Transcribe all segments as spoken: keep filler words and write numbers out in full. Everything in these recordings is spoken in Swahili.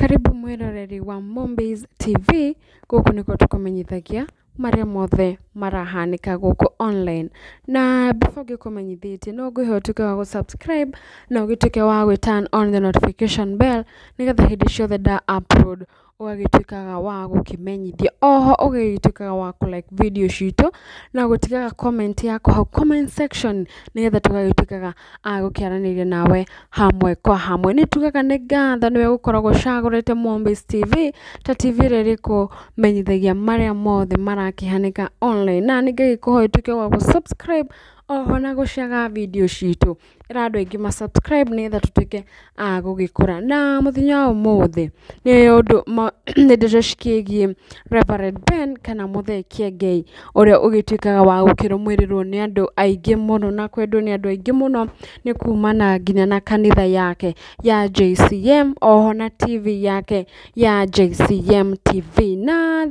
Karibu mwiroreri wa Mombies T V, guku niko tukumenyithagia maria mothe marahanika guku online. Na before gikumenyithite no ngwihe utuke wa subscribe na ugituke wa turn on the notification bell nigetha hindi ciothe da upload ugagitukaga wa gukimenyithia. Oho ugagitukaga wa like video citu na gutigaga comment yako hau comment section nigetha tugagitukaga a gukiaraniria nawe hamwe kwa hamwe. Ni tugaga ni ngatho niwe gukoragwo cagurite Mombies T V ta T V ririko menyithagia maria mothe marakihanika online. Na ni ngagikuhoya tuke wa subscribe oho na guciaga video citu irado ingi ma subscribe nigetha tutuke a gugikura. Na muthenya wa umuthi ni undu ni ndirecikigie Reverend Ben kana muthekia Ngai uria ugituikaga wa gukirumwirirwo ni andu aingi muno na kwendwo ni andu aingi muno ni kumana nginya na kanitha yake ya J C M oho na T V yake ya J C M T V. Na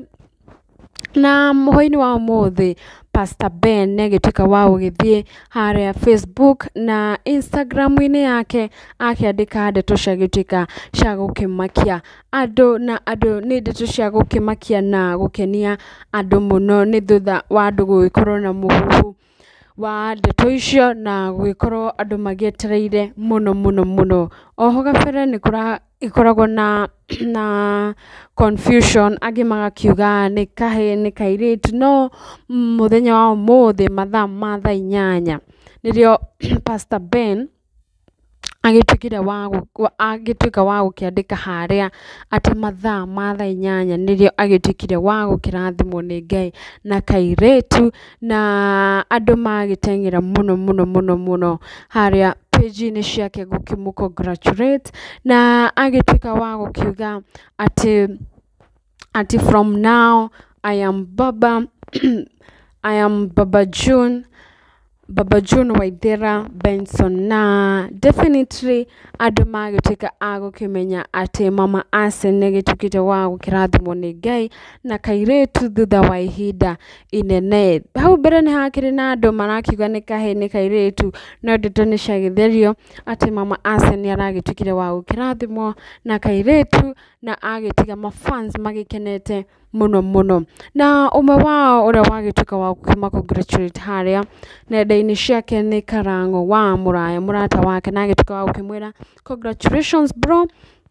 na muhoini wa umuthi Pastor Ben negituika wa ugithie haria Facebook na Instagram ine yake akiandika ndeto cia gituika cia gukimakia andu na andu ni ndeto cia gukimakia na gukenia andu muno ni thutha wa andu gugikorwo na muhuhu wa ndeto icio na gugikorwo andu magietereire muno muno muno. Oho gabere ni kura ikoragwo na na confusion agi magakiuga ni kahe ni kairitu no muthenya wa umuthi mathaa ma thaa inyanya nirio Pastor Ben agituikira wa agituika wa gukiandika haria ati mathaa ma thaa inyanya nirio agituikire wa gukirathimwo ni Ngai na kairitu na andu magitengera muno muno muno muno haria page ni ciake gukimu congratulate na agituika wa gukiuga ati ati from now I am Baba I am Baba June Baba June Waithera Benson. Na definitely andu magituika agukimenya ati mama arsen negitukite wa gukirathimwo ni Ngai na kairitu thutha wa ihinda inene. Hau mbere ni hakiri na andu marakiuga ni kahe ni kairitu no ndeto ni ciagitherio ati mama arsen ni aragitukire wa gukirathimwo na kairitu na agitiga ma fans magikenete muno muno. Na umwe wao uria wagituika wa gukima congratulate haria nenda-ini ciake ni Karango wa Muraya murata wake na agituika wa gukimwira congratulations bro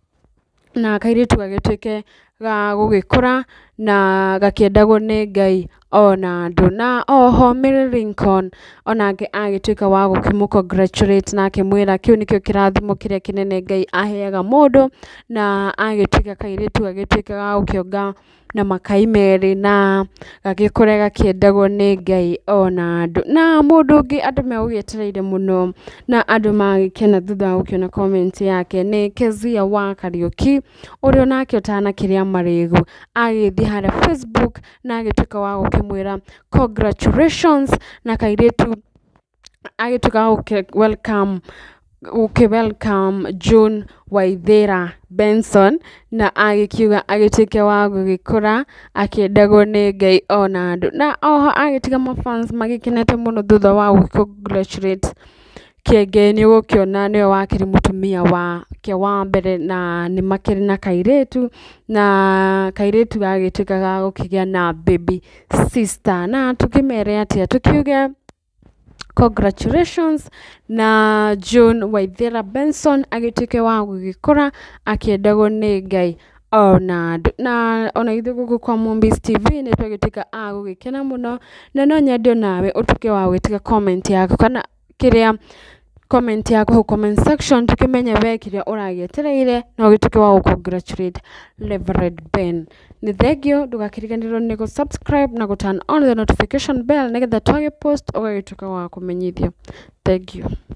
na kairitu gagituike ga gugikura na gakiedagwo ni Ngai ona andu. Na oho Mary Lincoln onake agituika wa gukimu congratulate na akimwira kiu nikio kirathimo kiria kinene Ngai aheaga mundu na agituika kairitu agituika ga gukionga na makai meri na gakikure gakiedagwo ni Ngai ona andu. Na mundu ungi andu megugietereire muno na andu magikena thutha gukiona comment yake ni Keziah wa Kariuki uria nake utana kiria marigu agithi haria Facebook na agituika wa gukimwira congratulations na kairitu agituika wa welcome okay welcome June Waithera Benson na agikiuga agituike wa gugikura akiedagwo ni Ngai ona andu. Na oho agitiga ma fans magikenete muno thutha wa congratulate Kienge ni gukiona ni wakiri mutumia wa ke wa mbere na ni makiri na kairitu na kairitu agituika ga gukigia na baby sister. Na tukimere atia tukiuge congratulations na June Waithera Benson agituike wa gugikura akiedagwo ni Ngai ona andu. Na ona ithu guku kwa Mombies T V ni twagituika a gugikena muno na no nyendio nawe utuke wa gwitiga comment yako kana kiria comment yako ho comment section tukimenya we kiria uragietereire na ugituke wa congratulate Reverend Ben. Ni thegio ndugakiriganirwo ni go subscribe na go turn on the notification bell nigetha twage post ugagituka wa kumenyithio. Thank you.